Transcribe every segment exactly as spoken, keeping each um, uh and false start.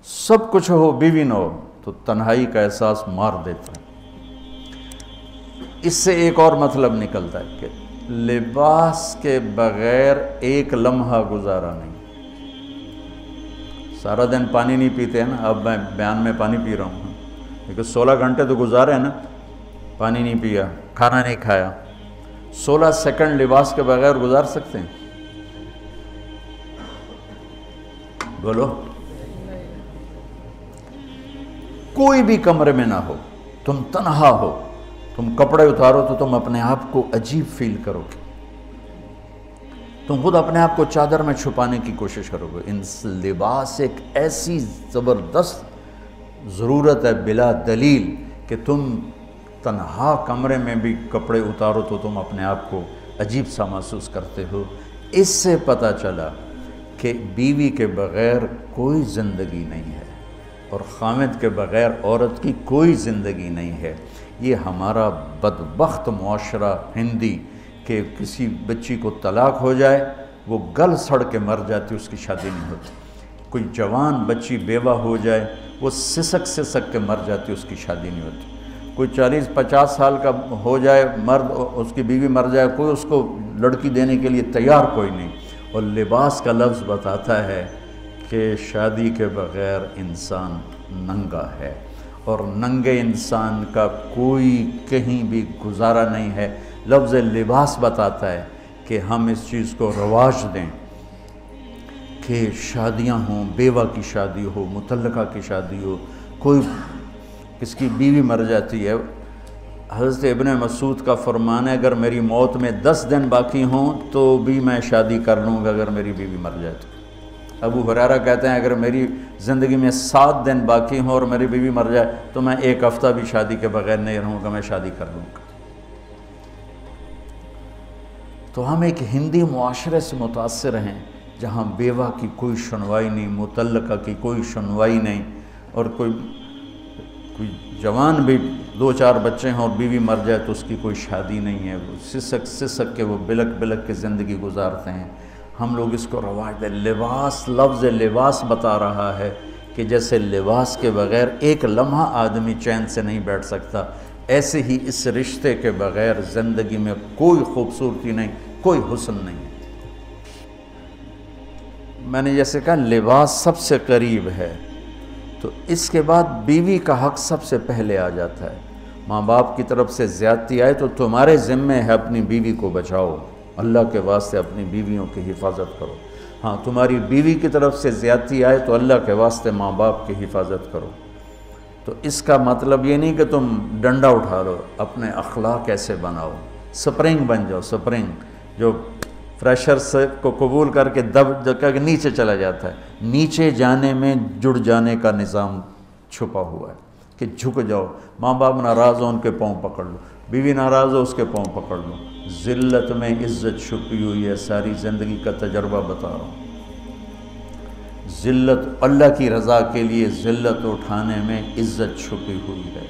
سب کچھ ہو بیوی نہ ہو تو تنہائی کا احساس مار دیتا ہے۔ اس سے ایک اور مطلب نکلتا ہے کہ لباس کے بغیر ایک لمحہ گزارا نہیں۔ سارا دن پانی نہیں پیتے ہیں نا، اب میں بیان میں پانی پی رہا ہوں، لیکن سولہ گھنٹے تو گزارے ہیں نا، پانی نہیں پیا، کھانا نہیں کھایا، سولہ سیکنڈ لباس کے بغیر گزار سکتے ہیں؟ بولو۔ کوئی بھی کمرے میں نہ ہو، تم تنہا ہو، تم کپڑے اتارو تو تم اپنے آپ کو عجیب فیل کرو گے، تم خود اپنے آپ کو چادر میں چھپانے کی کوشش کرو گے۔ ان لباس ایک ایسی زبردست ضرورت ہے بلا دلیل کہ تم تنہا کمرے میں بھی کپڑے اتارو تو تم اپنے آپ کو عجیب سا محسوس کرتے ہو۔ اس سے پتہ چلا کہ بیوی کے بغیر کوئی زندگی نہیں ہے اور خامد کے بغیر عورت کی کوئی زندگی نہیں ہے۔ یہ ہمارا بدبخت معاشرہ ہندی کہ کسی بچی کو طلاق ہو جائے وہ گل سڑ کے مر جاتی، اس کی شادی نہیں ہوتی۔ کوئی جوان بچی بیوہ ہو جائے وہ سسک سسک کے مر جاتی، اس کی شادی نہیں ہوتی۔ کوئی چالیس پچاس سال کا ہو جائے مرد، اس کی بیوی مر جائے، کوئی اس کو لڑکی دینے کے لیے تیار کوئی نہیں۔ اور لباس کا لفظ بتاتا ہے کہ شادی کے بغیر انسان ننگا ہے، اور ننگے انسان کا کوئی کہیں بھی گزارا نہیں ہے۔ لفظ لباس بتاتا ہے کہ ہم اس چیز کو رواج دیں کہ شادیاں ہوں، بیوہ کی شادی ہو، مطلقہ کی شادی ہو، کوئی کس کی بیوی مر جاتی ہے۔ حضرت ابن مسعود کا فرمان ہے اگر میری موت میں دس دن باقی ہوں تو بھی میں شادی کر لوں گا اگر میری بیوی مر جائے تو۔ ابو ہریرہ کہتے ہیں اگر میری زندگی میں سات دن باقی ہوں اور میری بیوی مر جائے تو میں ایک ہفتہ بھی شادی کے بغیر نہیں رہوں گا، میں شادی کر لوں گا۔ تو ہم ایک ہندی معاشرے سے متاثر ہیں جہاں بیوہ کی کوئی سنوائی نہیں، مطلقہ کی کوئی سنوائی نہیں، اور کوئی کوئی جوان بھی دو چار بچے ہیں اور بیوی مر جائے تو اس کی کوئی شادی نہیں ہے، وہ سسک سسک کے وہ بلک بلک کے زندگی گزارتے ہیں۔ ہم لوگ اس کو رواج دیں۔ لباس، لفظ لباس بتا رہا ہے کہ جیسے لباس کے بغیر ایک لمحہ آدمی چین سے نہیں بیٹھ سکتا، ایسے ہی اس رشتے کے بغیر زندگی میں کوئی خوبصورتی نہیں، کوئی حسن نہیں۔ میں نے جیسے کہا لباس سب سے قریب ہے، تو اس کے بعد بیوی کا حق سب سے پہلے آ جاتا ہے۔ ماں باپ کی طرف سے زیادتی آئے تو تمہارے ذمہ ہے اپنی بیوی کو بچاؤ، اللہ کے واسطے اپنی بیویوں کی حفاظت کرو۔ ہاں تمہاری بیوی کی طرف سے زیادتی آئے تو اللہ کے واسطے ماں باپ کی حفاظت کرو۔ تو اس کا مطلب یہ نہیں کہ تم ڈنڈا اٹھا لو، اپنے اخلاق ایسے بناؤ، سپرنگ بن جاؤ، سپرنگ جو فریشر سے کو قبول کر کے دب کر کے نیچے چلا جاتا ہے۔ نیچے جانے میں جڑ جانے کا نظام چھپا ہوا ہے کہ جھک جاؤ، ماں باپ ناراض ہو ان کے پاؤں پکڑ لو، بیوی ناراض ہو اس کے پاؤں پکڑ لو۔ ذلت میں عزت چھپی ہوئی ہے، ساری زندگی کا تجربہ بتا رہا ہوں۔ ذلت اللہ کی رضا کے لیے ذلت اٹھانے میں عزت چھپی ہوئی ہے۔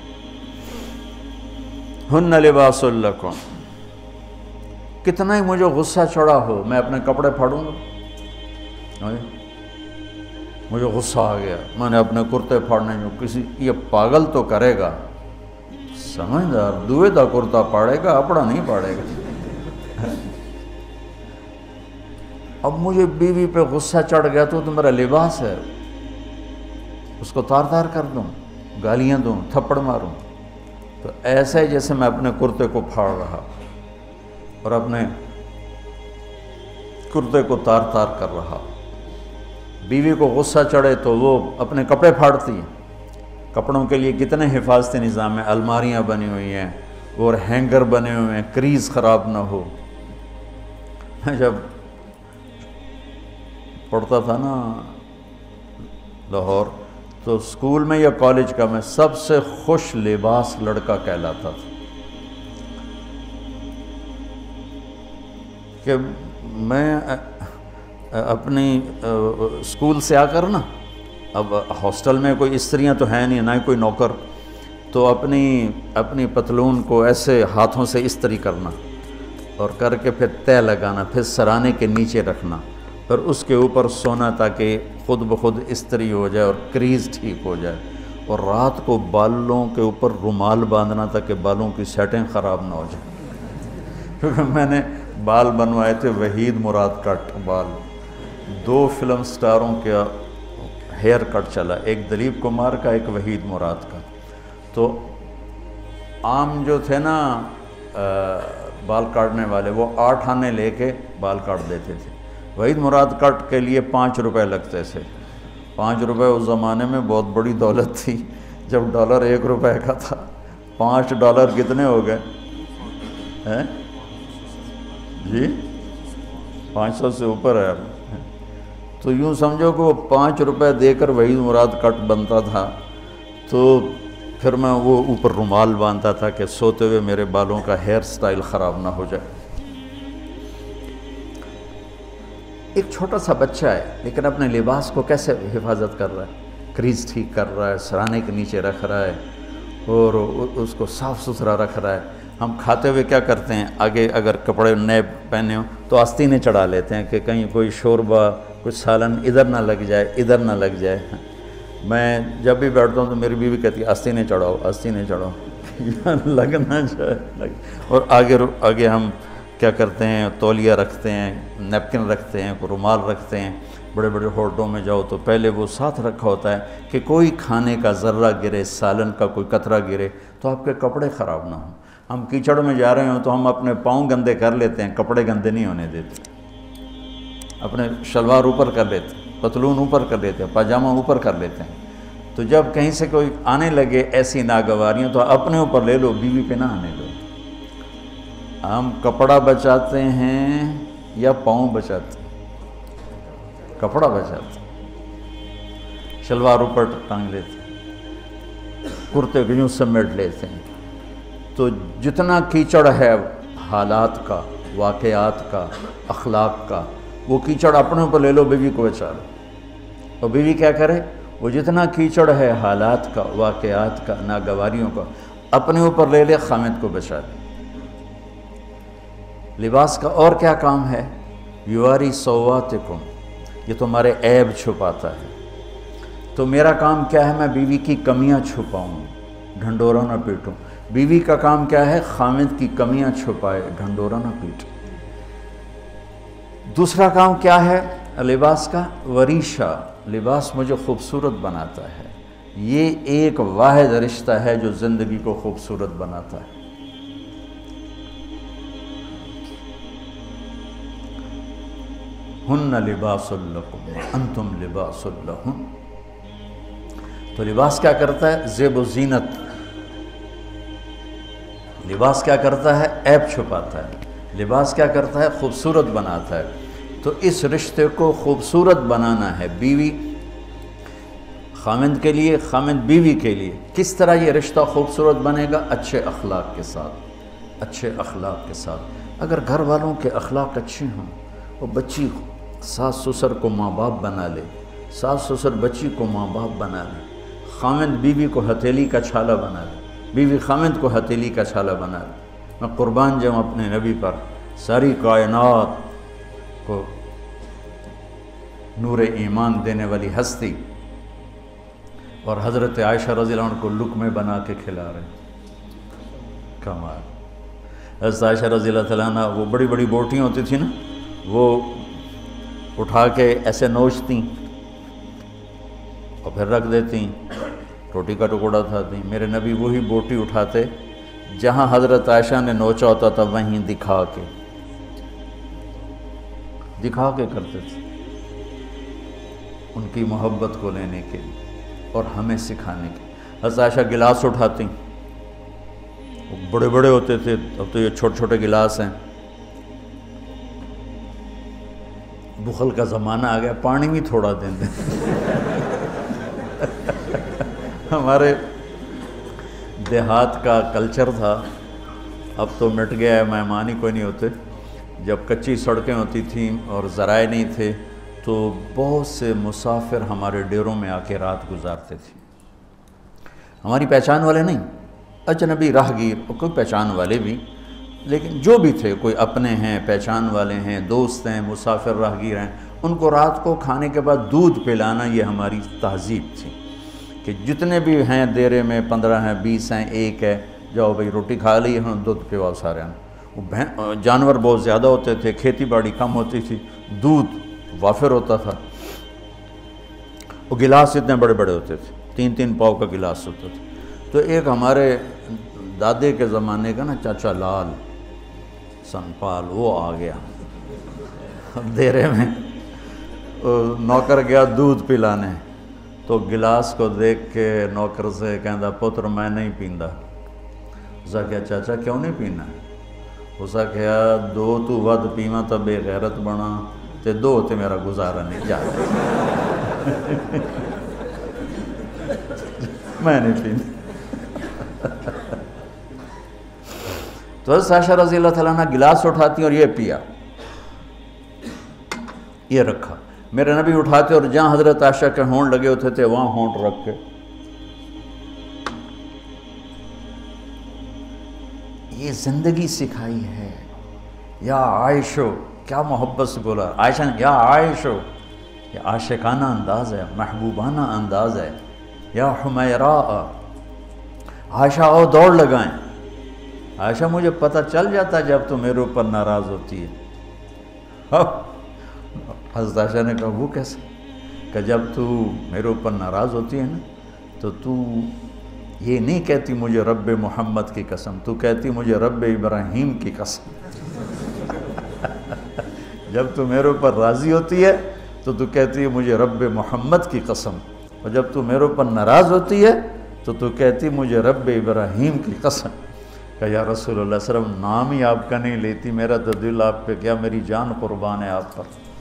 ہن لباس لکم، کتنا ہی مجھے غصہ چڑھا ہو میں اپنے کپڑے پھاڑوں گا، مجھے غصہ آ گیا میں نے اپنے کرتے پھاڑنے جو کسی یہ پاگل تو کرے گا، سمجھدار دوئے دا کرتا پاڑے گا، اپنا نہیں پاڑے گا۔ اب مجھے بیوی پہ غصہ چڑھ گیا تو تو میرا لباس ہے، اس کو تار تار کر دوں، گالیاں دوں، تھپڑ ماروں، تو ایسا ہی جیسے میں اپنے کرتے کو پھاڑ رہا اور اپنے کرتے کو تار تار کر رہا۔ بیوی کو غصہ چڑھے تو وہ اپنے کپڑے پھاڑتی ہیں۔ کپڑوں کے لیے کتنے حفاظتی نظام ہیں، الماریاں بنی ہوئی ہیں اور ہینگر بنے ہوئے ہیں، کریز خراب نہ ہو۔ جب پڑھتا تھا نا لاہور تو اسکول میں یا کالج کا میں سب سے خوش لباس لڑکا کہلاتا تھا کہ میں اپنی اسکول سے آ کر نا، اب ہاسٹل میں کوئی استریاں تو ہیں نہیں، نہ ہی کوئی نوکر، تو اپنی اپنی پتلون کو ایسے ہاتھوں سے استری کرنا اور کر کے پھر تہ لگانا، پھر سرانے کے نیچے رکھنا پھر اس کے اوپر سونا تاکہ خود بخود استری ہو جائے اور کریز ٹھیک ہو جائے، اور رات کو بالوں کے اوپر رومال باندھنا تاکہ بالوں کی سیٹیں خراب نہ ہو جائیں۔ کیونکہ میں نے بال بنوائے تھے وحید مراد کٹ بال، دو فلم سٹاروں کا ہیئر کٹ چلا، ایک دلیپ کمار کا، ایک وحید مراد کا۔ تو عام جو تھے نا بال کاٹنے والے، وہ آٹھ آنے لے کے بال کاٹ دیتے تھے۔ وحید مراد کٹ کے لیے پانچ روپے لگتے تھے۔ پانچ روپے اس زمانے میں بہت بڑی دولت تھی، جب ڈالر ایک روپے کا تھا۔ پانچ ڈالر کتنے ہو گئے ہیں جی؟ پانچ سو سے اوپر ہے۔ تو یوں سمجھو کہ وہ پانچ روپے دے کر وحید مراد کٹ بنتا تھا، تو پھر میں وہ اوپر رومال باندھتا تھا کہ سوتے ہوئے میرے بالوں کا ہیئر سٹائل خراب نہ ہو جائے۔ ایک چھوٹا سا بچہ ہے لیکن اپنے لباس کو کیسے حفاظت کر رہا ہے، کریز ٹھیک کر رہا ہے، سرانے کے نیچے رکھ رہا ہے اور اس کو صاف ستھرا رکھ رہا ہے۔ ہم کھاتے ہوئے کیا کرتے ہیں، آگے اگر کپڑے نئے پہنے ہوں تو آستینیں چڑھا لیتے ہیں کہ کہیں کوئی شوربہ کچھ سالن ادھر نہ لگ جائے ادھر نہ لگ جائے۔ میں جب بھی بیٹھتا ہوں تو میری بیوی کہتی ہے آستینیں چڑھاؤ آستینیں چڑھاؤ لگ نہ جائے۔ اور آگے آگے ہم کیا کرتے ہیں، تولیہ رکھتے ہیں، نیپکن رکھتے ہیں، رومال رکھتے ہیں۔ بڑے بڑے ہوٹلوں میں جاؤ تو پہلے وہ ساتھ رکھا ہوتا ہے کہ کوئی کھانے کا ذرہ گرے، سالن کا کوئی قطرہ گرے تو آپ کے کپڑے خراب نہ ہوں۔ ہم کیچڑ میں جا رہے ہوں تو ہم اپنے پاؤں گندے کر لیتے ہیں، کپڑے گندے نہیں ہونے دیتے۔ اپنے شلوار اوپر کر لیتے ہیں، پتلون اوپر کر لیتے ہیں، پاجامہ اوپر کر لیتے ہیں۔ تو جب کہیں سے کوئی آنے لگے ایسی ناگواریاں تو اپنے اوپر لے لو، بیوی پہ نہ آنے دو۔ ہم کپڑا بچاتے ہیں یا پاؤں بچاتے ہیں؟ کپڑا بچاتے ہیں، شلوار اوپر ٹانگ لیتے ہیں، کرتے کو یوں سمیٹ لیتے ہیں۔ تو جتنا کیچڑ ہے حالات کا، واقعات کا، اخلاق کا، وہ کیچڑ اپنے اوپر لے لو، بیوی کو بچا لو۔ اور بیوی کیا کرے، وہ جتنا کیچڑ ہے حالات کا، واقعات کا، ناگواریوں کا، اپنے اوپر لے لے، خامد کو بچا لے۔ لباس کا اور کیا کام ہے، یواری سواتکم، یہ تمہارے عیب چھپاتا ہے۔ تو میرا کام کیا ہے، میں بیوی کی کمیاں چھپاؤں، ڈھنڈورا نہ پیٹوں۔ بیوی کا کام کیا ہے، خامد کی کمیاں چھپائے، ڈھنڈورا نہ پیٹے۔ دوسرا کام کیا ہے لباس کا، وریشہ، لباس مجھے خوبصورت بناتا ہے۔ یہ ایک واحد رشتہ ہے جو زندگی کو خوبصورت بناتا ہے۔ ہن لباس لکم انتم لباس لہن۔ تو لباس کیا کرتا ہے، زیب و زینت۔ لباس کیا کرتا ہے، عیب چھپاتا ہے۔ لباس کیا کرتا ہے، خوبصورت بناتا ہے۔ تو اس رشتے کو خوبصورت بنانا ہے، بیوی خامند کے لیے، خامند بیوی کے لیے۔ کس طرح یہ رشتہ خوبصورت بنے گا، اچھے اخلاق کے ساتھ، اچھے اخلاق کے ساتھ۔ اگر گھر والوں کے اخلاق اچھے ہوں، وہ بچی ساس سسر کو ماں باپ بنا لے، ساس سسر بچی کو ماں باپ بنا لے، خامند بیوی کو ہتھیلی کا چھالا بنا لے، بیوی خامند کو ہتھیلی کا چھالا بنا لے۔ میں قربان جاؤں اپنے نبی پر، ساری کائنات کو نور ایمان دینے والی ہستی، اور حضرت عائشہ رضی اللہ عنہ کو لقمے بنا کے کھلا رہے ہیں، کمال۔ حضرت عائشہ رضی اللہ تعالیٰ عنہ، وہ بڑی بڑی بوٹیاں ہوتی تھیں نا، وہ اٹھا کے ایسے نوچتیں اور پھر رکھ دیتیں، روٹی کا ٹکڑا اٹھاتی۔ میرے نبی وہی بوٹی اٹھاتے جہاں حضرت عائشہ نے نوچا ہوتا تھا، وہیں دکھا کے دکھا کے کرتے تھے، ان کی محبت کو لینے کے لیے اور ہمیں سکھانے کے۔ حضرت عائشہ گلاس اٹھاتی، وہ بڑے بڑے ہوتے تھے، اب تو یہ چھوٹے چھوٹے گلاس ہیں۔ بخل کا زمانہ آ گیا، پانی بھی تھوڑا دیں دیں۔ ہمارے دیہات کا کلچر تھا، اب تو مٹ گیا ہے، مہمان ہی کوئی نہیں ہوتے۔ جب کچی سڑکیں ہوتی تھیں اور ذرائع نہیں تھے تو بہت سے مسافر ہمارے ڈیروں میں آ کے رات گزارتے تھے، ہماری پہچان والے نہیں، اجنبی راہگیر، اور کوئی پہچان والے بھی، لیکن جو بھی تھے، کوئی اپنے ہیں، پہچان والے ہیں، دوست ہیں، مسافر راہگیر ہیں، ان کو رات کو کھانے کے بعد دودھ پلانا یہ ہماری تہذیب تھی کہ جتنے بھی ہیں دیرے میں پندرہ ہیں بیس ہیں ایک ہے جاؤ بھائی روٹی کھا لی ہاں دودھ پواؤ سارے ہیں. وہ جانور بہت زیادہ ہوتے تھے, کھیتی باڑی کم ہوتی تھی, دودھ وافر ہوتا تھا. وہ گلاس اتنے بڑے بڑے ہوتے تھے, تین تین پاؤ کا گلاس ہوتا تھا. تو ایک ہمارے دادے کے زمانے کا نا چاچا لال سنپال وہ آ گیا دیرے میں, نوکر گیا دودھ پلانے تو گلاس کو دیکھ کے نوکر سے کہندا پتر میں نہیں پیندا. اسا کہا چاچا کیوں نہیں پینا؟ اسا کہا دو تو ود پیواں تو بے غیرت بنا تے دو تے میرا گزارا نہیں جاتا میں نہیں پیندا. تو حضرت عائشہ رضی اللہ تعالیٰ عنہ گلاس اٹھاتی اور یہ پیا, یہ رکھا. میرے نبی اٹھاتے اور جہاں حضرت عائشہ کے ہونٹ لگے ہوتے تھے وہاں ہونٹ رکھ کے یہ زندگی سکھائی ہے. یا عائشو, کیا محبت سے بولا عائشہ نے, یا عائشو, یہ عاشقانہ انداز ہے, محبوبانہ انداز ہے. یا حمیراء, عائشہ آؤ دوڑ لگائیں. عائشہ مجھے پتہ چل جاتا جب تو میرے اوپر ناراض ہوتی ہے. حضرت عائشہ نے کہا وہ کیسے؟ کہ جب تو میرے اوپر ناراض ہوتی ہے نا تو تو یہ نہیں کہتی مجھے رب محمد کی قسم, تو کہتی مجھے رب ابراہیم کی قسم. جب تو میرے اوپر راضی ہوتی ہے تو تو کہتی ہے مجھے رب محمد کی قسم, اور جب تو میرے اوپر ناراض ہوتی ہے تو تو کہتی مجھے رب ابراہیم کی قسم. کہ یا رسول اللہ صلی اللہ علیہ وسلم نام ہی آپ کا نہیں لیتی, میرا تو دل آپ پہ کیا, میری جان قربان ہے آپ پر.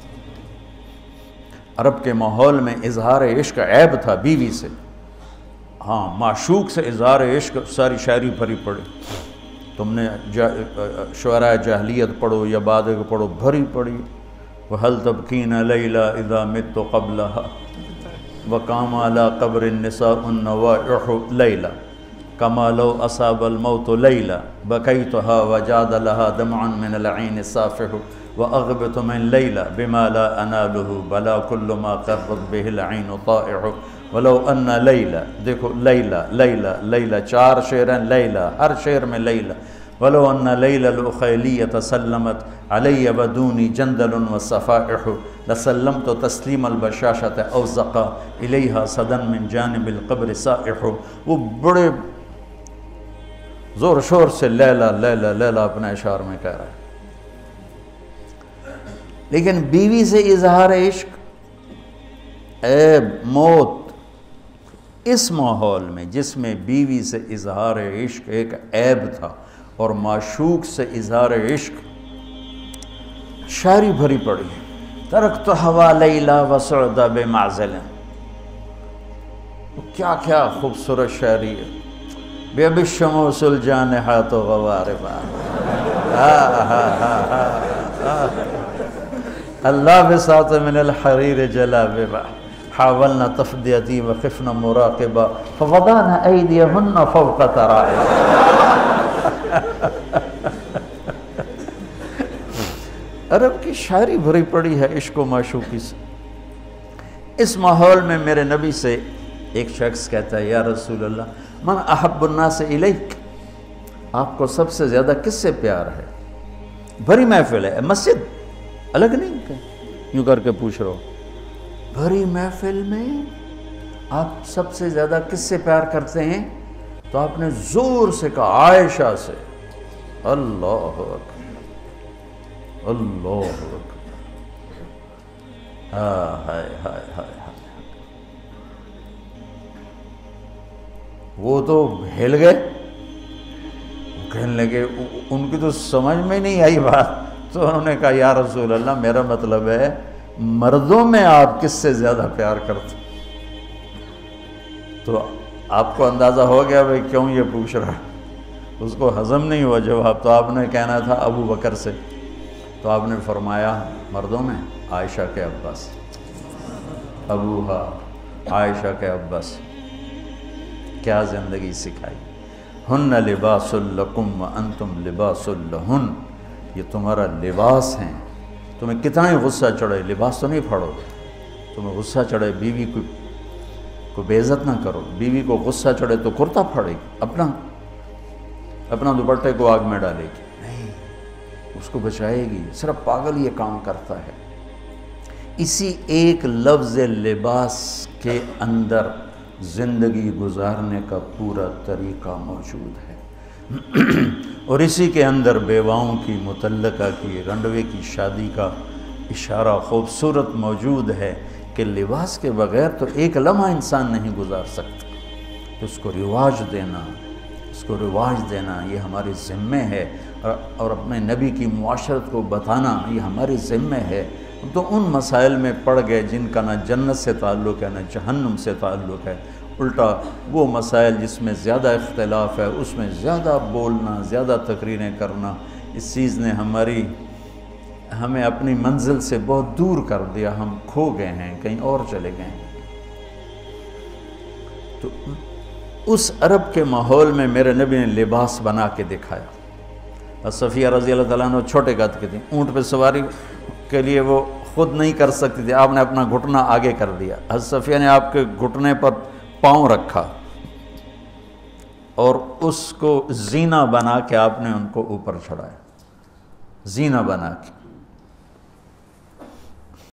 عرب کے ماحول میں اظہار عشق عیب تھا بیوی سے. ہاں معشوق سے اظہار عشق ساری شاعری بھری پڑی. تم نے شعراء جاہلیت پڑھو یا بعد کو پڑھو, بھری پڑی. وَهَلْ تَبْكِينَ لَيْلَا إِذَا مِتُّ قَبْلَهَا وَقَامَ عَلَىٰ قَبْرِ النِّسَاءُ النَّوَائِحُ لَيْلَا كَمَا لَوْ أَصَابَ الْمَوْتُ لَيْلَا بَكَيْتُهَا وَجَادَ لَهَا دَمْعًا مِنَ الْعَيْنِ صَافِحُ وَأَغْبِطُ مِنْ لَيْلَا بِمَا لَا أَنَالُهُ بَلَا كُلُّ مَا قَرَّتْ بِهِ الْعَيْنُ طَائِعُ وَلَوْ أَنَّ لَيْلَا. دیکھو لیلہ لیلہ لیلہ چار شعر ہیں, لیلہ ہر شعر میں لیلہ. وَلَوْ أَنَّ لَيْلَ الْأُخَيْلِيَّةَ سَلَّمَتْ عَلَيَّ وَدُونِي جَنْدَلٌ وَالصَّفَائِحُ لَسَلَّمْتُ تَسْلِيمَ الْبَشَاشَةِ أَوْزَقَ إِلَيْهَا صَدًا مِنْ جَانِبِ الْقَبْرِ سَائِحُ. وہ بڑے زور شور سے لیلہ لیلہ لیلہ اپنے اشعار میں کہہ رہا ہے. لیکن بیوی سے اظہار عشق, عیب, موت, اس ماحول میں جس میں بیوی سے اظہار عشق ایک عیب تھا اور معشوق سے اظہار عشق شاعری بھری پڑی. ترکت ہوا لیلا وسعد بمعزل, کیا کیا خوبصورت شاعری ہے. بے بالشموس الجانحات غواربا اللہ بساط من الحریر جلاببا حاولنا تفدیتی وخفنا مراقبا فوضعنا ایدیہن فوق ترائب. عرب کی شاعری بھری پڑی ہے عشق و معشوقی سے. اس ماحول میں میرے نبی سے ایک شخص کہتا ہے یا رسول اللہ من احب الناس الیک, آپ کو سب سے زیادہ کس سے پیار ہے؟ بھری محفل ہے, مسجد الگ نہیں کہ یوں کر کے پوچھ رہا ہو, بھری محفل میں آپ سب سے زیادہ کس سے پیار کرتے ہیں؟ تو آپ نے زور سے کہا عائشہ سے. اللہ اکبر اللہ اکبر, ہائے ہائے ہائے ہائے. وہ تو ہل گئے, کہنے لگے, ان کی تو سمجھ میں نہیں آئی بات. تو انہوں نے کہا یا رسول اللہ میرا مطلب ہے مردوں میں آپ کس سے زیادہ پیار کرتے؟ تو آپ کو اندازہ ہو گیا بھائی کیوں یہ پوچھ رہا ہے. اس کو ہضم نہیں ہوا جواب. تو آپ نے کہنا تھا ابو بکر سے. تو آپ نے فرمایا مردوں میں عائشہ کے عباس, ابوہا عائشہ کے عباس. کیا زندگی سکھائی. ہن لباس لکم وانتم لباس لہن, یہ تمہارا لباس ہیں تمہیں کتنا ہی غصہ چڑھے لباس تو نہیں پھاڑو گے، تمہیں غصہ چڑھے بیوی کو کو بے عزت نہ کرو، بیوی کو غصہ چڑھے تو کرتا پھاڑے گی، اپنا اپنا دوپٹے کو آگ میں ڈالے گی، نہیں، اس کو بچائے گی۔ صرف پاگل یہ کام کرتا ہے۔ اسی ایک لفظ لباس کے اندر زندگی گزارنے کا پورا طریقہ موجود ہے، اور اسی کے اندر بیواؤں کی، مطلقہ کی، رنڈوے کی شادی کا اشارہ خوبصورت موجود ہے کہ لباس کے بغیر تو ایک لمحہ انسان نہیں گزار سکتا، تو اس کو رواج دینا اس کو رواج دینا یہ ہمارے ذمہ ہے، اور اپنے نبی کی معاشرت کو بتانا یہ ہمارے ذمہ ہے۔ تو ان مسائل میں پڑ گئے جن کا نہ جنت سے تعلق ہے نہ جہنم سے تعلق ہے، الٹا وہ مسائل جس میں زیادہ اختلاف ہے اس میں زیادہ بولنا، زیادہ تقریریں کرنا، اس چیز نے ہماری ہمیں اپنی منزل سے بہت دور کر دیا، ہم کھو گئے ہیں، کہیں اور چلے گئے ہیں۔ تو اس عرب کے ماحول میں میرے نبی نے لباس بنا کے دکھایا۔ صفیہ رضی اللہ تعالیٰ عنہ چھوٹے قد کی تھیں، اونٹ پہ سواری کے لیے وہ خود نہیں کر سکتی تھی، آپ نے اپنا گھٹنا آگے کر دیا، حضرت صفیہ نے آپ کے گھٹنے پر پاؤں رکھا اور اس کو زینہ بنا کے آپ نے ان کو اوپر چڑھایا، زینہ بنا کے۔